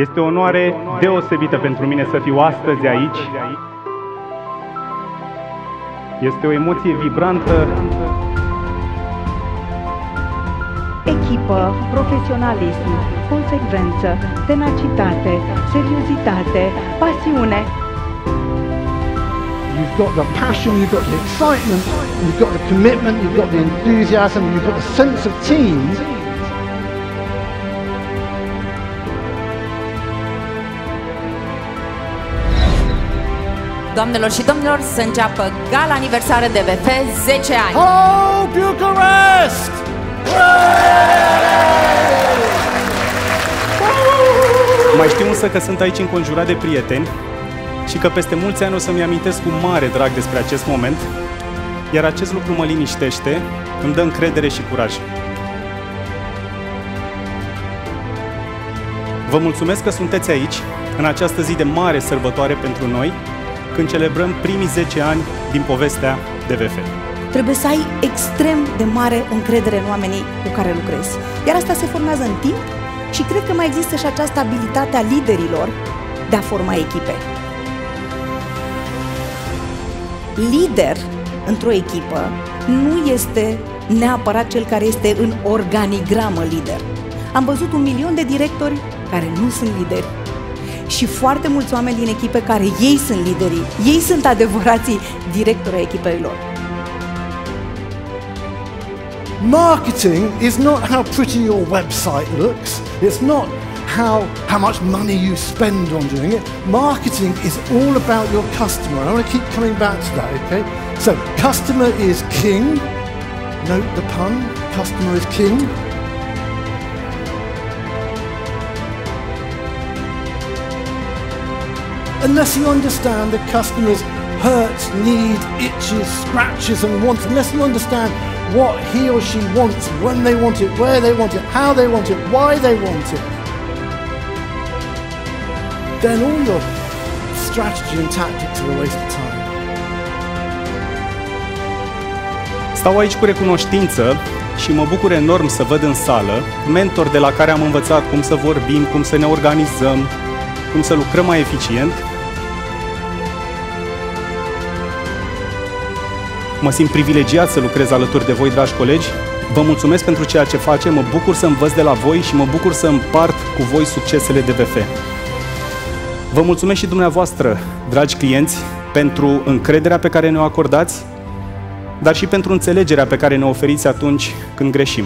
Este o onoare deosebită pentru mine să fiu astăzi aici. Este o emoție vibrantă. Echipă, profesionalism, consecvență, tenacitate, seriozitate, pasiune. You've got the passion, you've got the excitement, you've got the commitment, you've got the enthusiasm, you've got the sense of team. Doamnelor și domnilor, să înceapă gala aniversară DVF 10 ani. Oh, Bucharest! Mai știu însă că sunt aici înconjurat de prieteni și că peste mulți ani o să-mi amintesc cu mare drag despre acest moment, iar acest lucru mă liniștește, îmi dă încredere și curaj. Vă mulțumesc că sunteți aici, în această zi de mare sărbătoare pentru noi, când celebrăm primii 10 ani din povestea DVF. Trebuie să ai extrem de mare încredere în oamenii cu care lucrezi. Iar asta se formează în timp și cred că mai există și această abilitate a liderilor de a forma echipe. Lider într-o echipă nu este neapărat cel care este în organigramă lider. Am văzut 1.000.000 de directori care nu sunt lideri și foarte mulți oameni din echipe care ei sunt liderii, ei sunt adevărații directori ai echipelor. Marketing is not how pretty your website looks. It's not how much money you spend on doing it. Marketing is all about your customer. I want to keep coming back to that, okay? So, customer is king. Note the pun. Customer is king. Unless you understand the customer's hurts, needs, itches, scratches and wants, unless you understand what he or she wants, when they want it, where they want it, how they want it, why they want it, then all your strategy and tactics are a waste of time. Stau aici cu recunoștință și mă bucur enorm să văd în sală mentori de la care am învățat cum să vorbim, cum să ne organizăm, cum să lucrăm mai eficient. Mă simt privilegiat să lucrez alături de voi, dragi colegi. Vă mulțumesc pentru ceea ce facem, mă bucur să învăț de la voi și mă bucur să împart cu voi succesele DVF. Vă mulțumesc și dumneavoastră, dragi clienți, pentru încrederea pe care ne-o acordați, dar și pentru înțelegerea pe care ne oferiți atunci când greșim.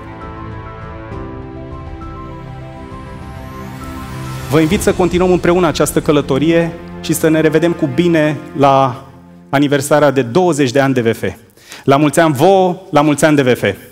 Vă invit să continuăm împreună această călătorie și să ne revedem cu bine la aniversarea de 20 de ani DVF. La mulți ani vouă, la mulți ani DVF!